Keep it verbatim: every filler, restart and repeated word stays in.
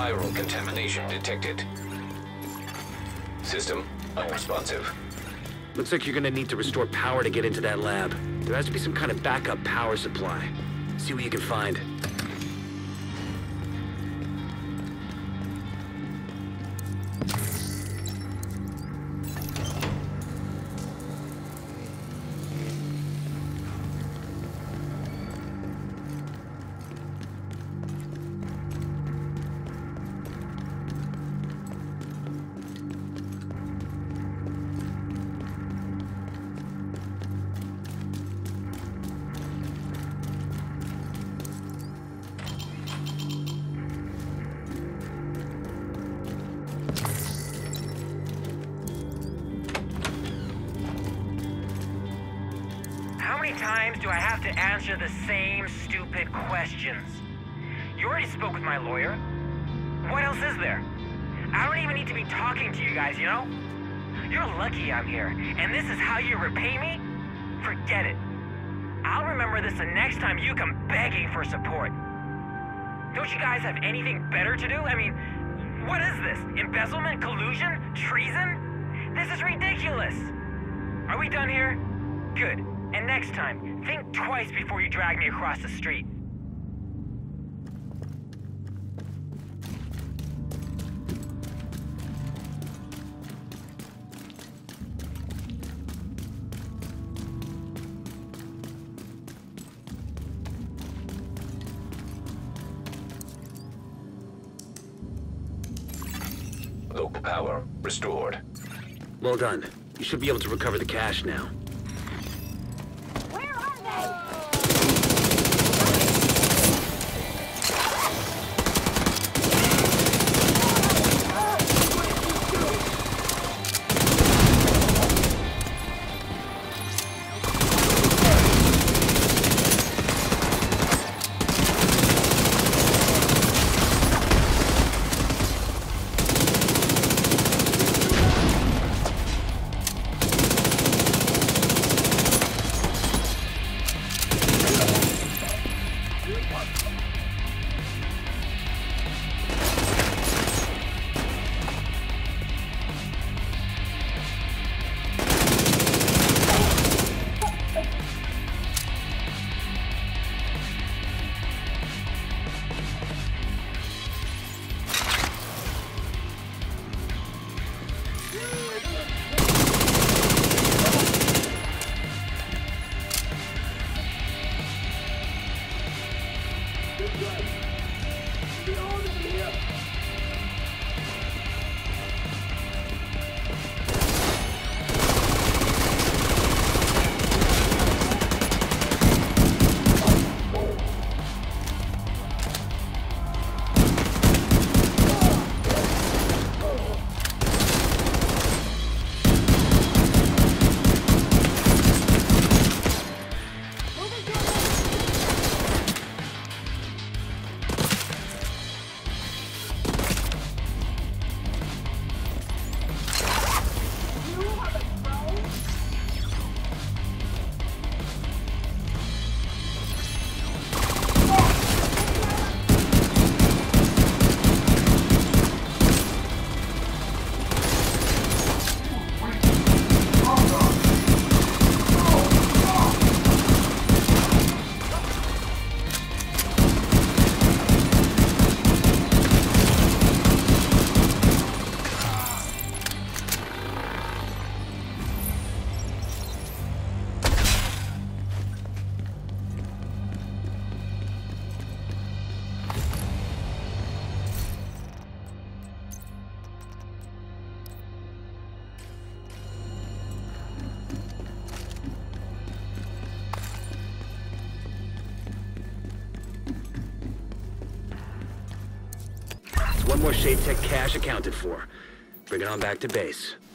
Viral contamination detected. System unresponsive. Looks like you're gonna need to restore power to get into that lab. There has to be some kind of backup power supply. See what you can find. How many times do I have to answer the same stupid questions? You already spoke with my lawyer. What else is there? I don't even need to be talking to you guys, you know? You're lucky I'm here, and this is how you repay me? Forget it. I'll remember this the next time you come begging for support. Don't you guys have anything better to do? I mean, what is this? Embezzlement? Collusion? Treason? This is ridiculous. Are we done here? Good. And next time, think twice before you drag me across the street. Local power restored. Well done. You should be able to recover the cash now. One more Shade Tech cache accounted for. Bring it on back to base.